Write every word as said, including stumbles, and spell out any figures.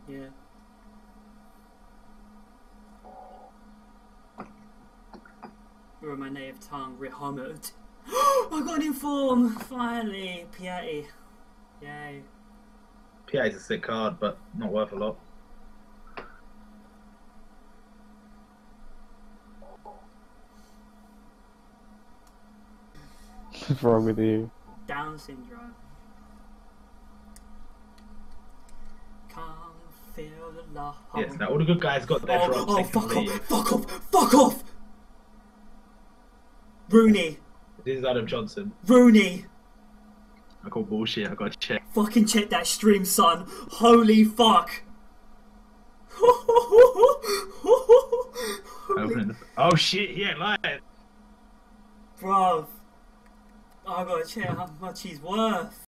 Yeah. Or my native tongue, Rihamud. I got an inform! Finally! Piati. Yay. Piati's a sick card, but not worth a lot. What's wrong with you? Down syndrome. Can't feel the love. Yes, now all the good guys got their Oh, drops. oh they can fuck leave. off! Fuck off! Fuck off! Rooney! This is Adam Johnson. Rooney! I call bullshit. I gotta check. Fucking check that stream, son. Holy fuck! Open. Oh shit! Yeah, live. Bruv. I gotta check how much he's worth.